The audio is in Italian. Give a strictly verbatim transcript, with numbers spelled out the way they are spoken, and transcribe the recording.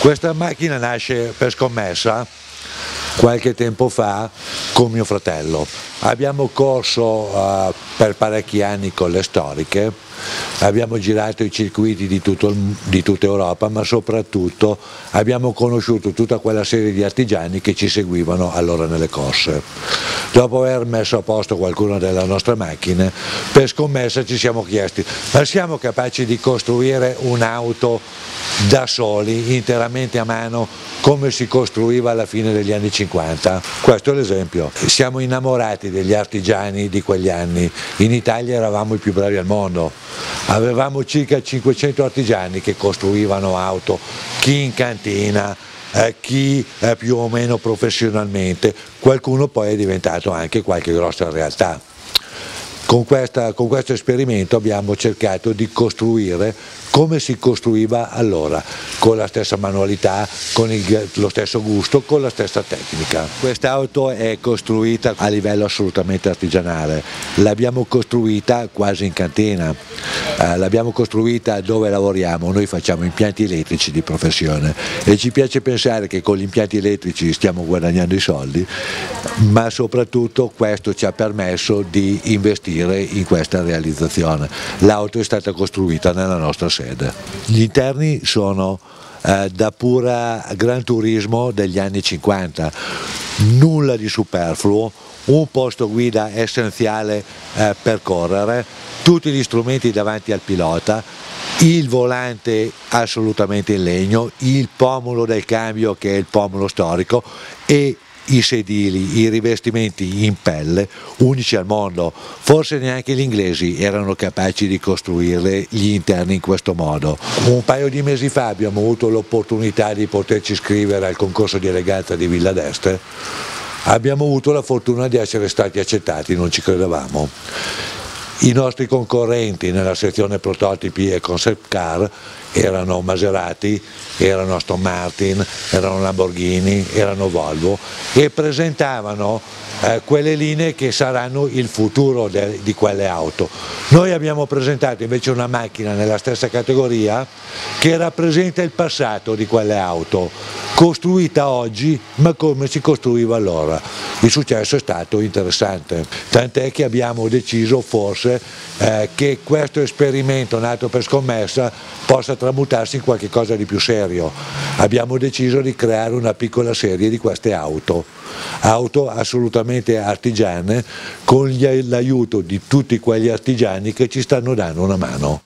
Questa macchina nasce per scommessa qualche tempo fa con mio fratello. Abbiamo corso uh, per parecchi anni con le storiche, abbiamo girato i circuiti di, tutto, di tutta Europa, ma soprattutto abbiamo conosciuto tutta quella serie di artigiani che ci seguivano allora nelle corse. Dopo aver messo a posto qualcuna delle nostre macchine, per scommessa ci siamo chiesti: ma siamo capaci di costruire un'auto da soli, interamente a mano, come si costruiva alla fine degli anni cinquanta? Questo è l'esempio. Siamo innamorati degli artigiani di quegli anni. In Italia eravamo i più bravi al mondo, avevamo circa cinquecento artigiani che costruivano auto, chi in cantina, eh, chi eh, più o meno professionalmente, qualcuno poi è diventato anche qualche grossa realtà. Con, questa, con questo esperimento abbiamo cercato di costruire come si costruiva allora, con la stessa manualità, con il, lo stesso gusto, con la stessa tecnica. Quest'auto è costruita a livello assolutamente artigianale, l'abbiamo costruita quasi in cantina, eh, l'abbiamo costruita dove lavoriamo, noi facciamo impianti elettrici di professione e ci piace pensare che con gli impianti elettrici stiamo guadagnando i soldi, ma soprattutto questo ci ha permesso di investire in questa realizzazione. L'auto è stata costruita nella nostra sede. Gli interni sono eh, da pura gran turismo degli anni cinquanta, nulla di superfluo, un posto guida essenziale eh, per correre, tutti gli strumenti davanti al pilota, il volante assolutamente in legno, il pomolo del cambio che è il pomolo storico e i sedili, i rivestimenti in pelle, unici al mondo. Forse neanche gli inglesi erano capaci di costruire gli interni in questo modo. Un paio di mesi fa abbiamo avuto l'opportunità di poterci iscrivere al concorso di eleganza di Villa d'Este. Abbiamo avuto la fortuna di essere stati accettati, non ci credevamo. I nostri concorrenti nella sezione prototipi e concept car erano Maserati, erano Aston Martin, erano Lamborghini, erano Volvo e presentavano eh, quelle linee che saranno il futuro de, di quelle auto. Noi abbiamo presentato invece una macchina nella stessa categoria che rappresenta il passato di quelle auto, costruita oggi ma come si costruiva allora. Il successo è stato interessante, tant'è che abbiamo deciso forse eh, che questo esperimento nato per scommessa possa tramutarsi in qualche cosa di più serio. Abbiamo deciso di creare una piccola serie di queste auto, auto assolutamente artigiane con l'aiuto di tutti quegli artigiani che ci stanno dando una mano.